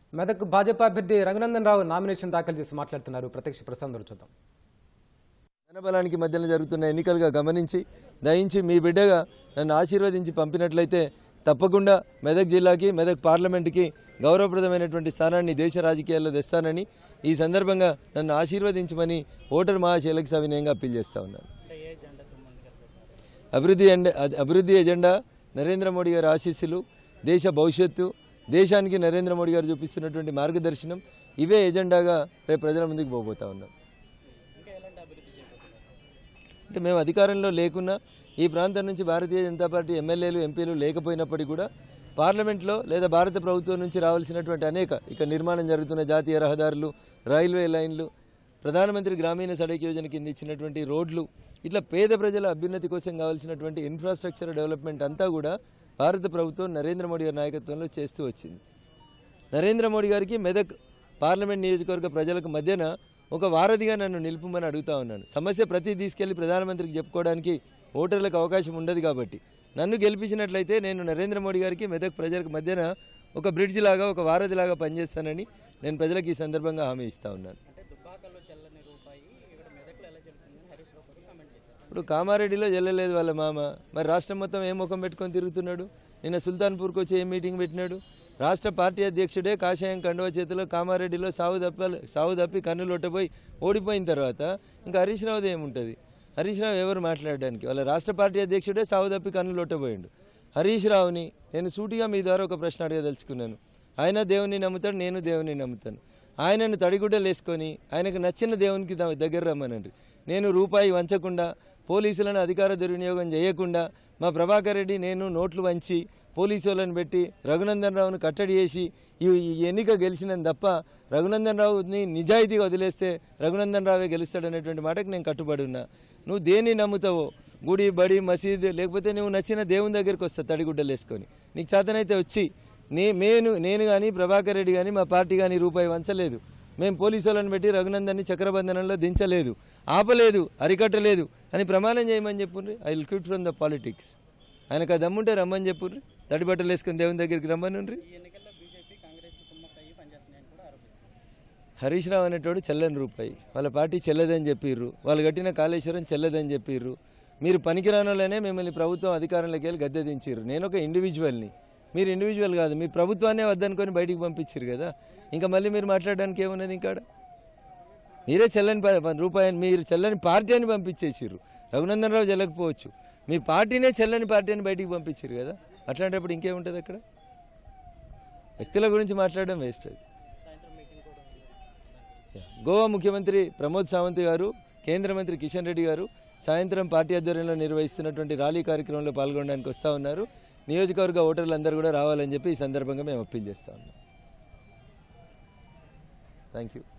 మెదక్ భాజపా అభ్యర్థి రఘునందన్ రావు నామినేషన్ దాఖలు చేసి మాట్లాడుతున్నారు. ప్రత్యక్ష ప్రసారం చూద్దాం. జనబలానికి మధ్యన జరుగుతున్న ఎన్నికలుగా గమనించి దయించి మీ బిడ్డగా నన్ను ఆశీర్వదించి పంపినట్లయితే తప్పకుండా మెదక్ జిల్లాకి మెదక్ పార్లమెంటుకి గౌరవప్రదమైనటువంటి స్థానాన్ని దేశ రాజకీయాల్లో తెస్తానని ఈ సందర్భంగా నన్ను ఆశీర్వదించమని ఓటర్ మహాశైలకు సవినయంగా అప్పీల్ చేస్తా ఉన్నాను. అభివృద్ధి ఎజెండా, నరేంద్ర మోడీ గారి ఆశీస్సులు, దేశ భవిష్యత్తు, దేశానికి నరేంద్ర మోడీ గారు చూపిస్తున్నటువంటి మార్గదర్శనం, ఇవే ఎజెండాగా రేపు ప్రజల ముందుకు పోబోతా ఉన్నాం. అంటే మేము అధికారంలో లేకున్నా ఈ ప్రాంతం నుంచి భారతీయ జనతా పార్టీ ఎమ్మెల్యేలు ఎంపీలు లేకపోయినప్పటికీ కూడా పార్లమెంట్లో లేదా భారత ప్రభుత్వం నుంచి రావాల్సినటువంటి అనేక ఇక్కడ నిర్మాణం జరుగుతున్న జాతీయ రహదారులు, రైల్వే లైన్లు, ప్రధానమంత్రి గ్రామీణ సడక్ యోజన కింద ఇచ్చినటువంటి రోడ్లు, ఇట్లా పేద ప్రజల అభ్యున్నతి కోసం కావాల్సినటువంటి ఇన్ఫ్రాస్ట్రక్చర్ డెవలప్మెంట్ అంతా కూడా భారత ప్రభుత్వం నరేంద్ర మోడీ గారి నాయకత్వంలో చేస్తూ వచ్చింది. నరేంద్ర మోడీ గారికి మెదక్ పార్లమెంట్ నియోజకవర్గ ప్రజలకు మధ్యన ఒక వారధిగా నన్ను నిలుపుమని అడుగుతా ఉన్నాను. సమస్య ప్రతి తీసుకెళ్లి ప్రధానమంత్రికి చెప్పుకోవడానికి ఓటర్లకు అవకాశం ఉండదు కాబట్టి నన్ను గెలిపించినట్లయితే నేను నరేంద్ర మోడీ గారికి మెదక్ ప్రజలకు మధ్యన ఒక బ్రిడ్జ్ లాగా, ఒక వారధిలాగా పనిచేస్తానని నేను ప్రజలకు ఈ సందర్భంగా హామీ ఇస్తా ఉన్నాను. ఇప్పుడు కామారెడ్డిలో చెల్లలేదు వాళ్ళ మామ, మరి రాష్ట్రం మొత్తం ఏం ముఖం పెట్టుకొని తిరుగుతున్నాడు? నిన్న సుల్తాన్పూర్కి వచ్చి ఏం మీటింగ్ పెట్టినాడు? రాష్ట్ర పార్టీ అధ్యక్షుడే కాషాయం కండువ చేతిలో కామారెడ్డిలో సావు తప్పి కన్నులు ఒట్టపోయి ఓడిపోయిన తర్వాత ఇంకా హరీష్ రావుది ఏముంటుంది? హరీష్ రావు ఎవరు మాట్లాడడానికి? వాళ్ళ రాష్ట్ర పార్టీ అధ్యక్షుడే సావు తప్పి కన్నులు ఒట్టపోయిండు. హరీష్ రావుని నేను సూటిగా మీ ద్వారా ఒక ప్రశ్న అడగదలుచుకున్నాను. ఆయన దేవుని నమ్ముతాడు, నేను దేవుని నమ్ముతాను. ఆయనను తడిగుడ్డలు వేసుకొని ఆయనకు నచ్చిన దేవునికి దగ్గర రమ్మనండి. నేను రూపాయి వంచకుండా, పోలీసులను అధికార దుర్వినియోగం చేయకుండా, మా ప్రభాకర్ రెడ్డి నేను నోట్లు వంచి పోలీసు వాళ్ళని పెట్టి రఘునందన్ రావును కట్టడి చేసి ఈ ఎన్నిక గెలిచినని తప్ప రఘునందన్ రావుని నిజాయితీగా వదిలేస్తే రఘునందన్ రావే గెలుస్తాడనేటువంటి మాటకు నేను కట్టుబడి ఉన్నా. నువ్వు దేన్ని నమ్ముతావో, గుడి, బడి, మసీదు, లేకపోతే నువ్వు నచ్చిన దేవుని దగ్గరికి వస్తా తడిగుడ్డలు వేసుకొని. నీకు చేతనైతే వచ్చి నేను కానీ ప్రభాకర్ రెడ్డి కానీ మా పార్టీ కానీ రూపాయి వంచలేదు. మేము పోలీసు వాళ్ళని పెట్టి రఘునందన్ని చక్రబంధనంలో దించలేదు, ఆపలేదు, అరికట్టలేదు అని ప్రమాణం చేయమని చెప్పుర్రి. I will quit from the politics. ఆయనకు ఆ దమ్ముంటే రమ్మని చెప్పుర్రి, తడిబట్టలు వేసుకుని దేవుని దగ్గరికి రమ్మనుండ్రి. హరీష్ రావు అనేటోడు చెల్లని రూపాయి, వాళ్ళ పార్టీ చెల్లదని చెప్పిర్రు, వాళ్ళు కట్టిన కాళేశ్వరం చెల్లదని చెప్పిర్రు. మీరు పనికిరానోళ్ళనే మిమ్మల్ని ప్రభుత్వం అధికారంలోకి వెళ్ళి గద్దె దించిర్రు. నేను ఒక ఇండివిజువల్ని, మీరు ఇండివిజువల్ కాదు, మీ ప్రభుత్వాన్నే వద్దనుకొని బయటికి పంపించారు కదా. ఇంకా మళ్ళీ మీరు మాట్లాడడానికి ఏమున్నది? ఇంకా మీరే చెల్లని రూపాయని, మీరు చెల్లని పార్టీ అని పంపించేసారు. రఘునందన్ రావు చెల్లకపోవచ్చు, మీ పార్టీనే చెల్లని పార్టీ అని బయటికి పంపించారు కదా. అట్లాంటప్పుడు ఇంకేముంటుంది అక్కడ? వ్యక్తుల గురించి మాట్లాడడం వేస్ట్. అది గోవా ముఖ్యమంత్రి ప్రమోద్ సావంత్ గారు, కేంద్ర మంత్రి కిషన్ రెడ్డి గారు సాయంత్రం పార్టీ ఆధ్వర్యంలో నిర్వహిస్తున్నటువంటి ర్యాలీ కార్యక్రమంలో పాల్గొనడానికి వస్తూ ఉన్నారు. నియోజకవర్గ ఓటర్లందరూ కూడా రావాలని చెప్పి ఈ సందర్భంగా మేము అప్పీల్ చేస్తా ఉన్నాం. Thank you.